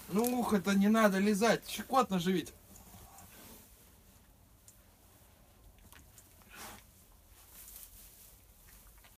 Ну ухо-то не надо лизать, щекотно же ведь.